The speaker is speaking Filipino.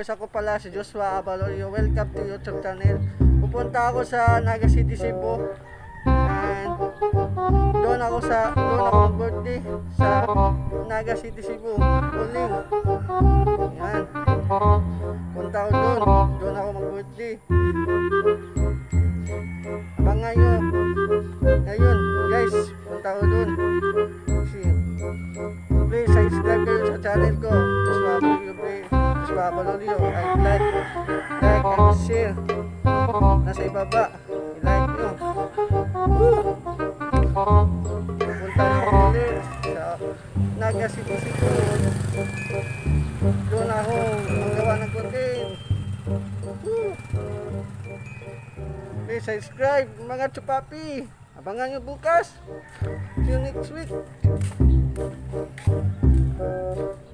viewers, ako pala si Joshua Abalorio. Welcome to YouTube channel. Pupunta ako sa Naga City, Cebu. And doon ako mag-birthday sa Naga City, Cebu. Uling. Yan. Punta ako doon ako mag-birthday. Abangan nyo. Ngayon, guys, punta ako doon. Please subscribe kayo sa channel ko, Joshua Abalorio. Like and share. Nasa ibaba, i-like nyo. Punta ako ulit sa Naga City, Cebu. Doon ako magawa ng content. Please subscribe mga chupapi. Abangan nyo bukas. See you next week.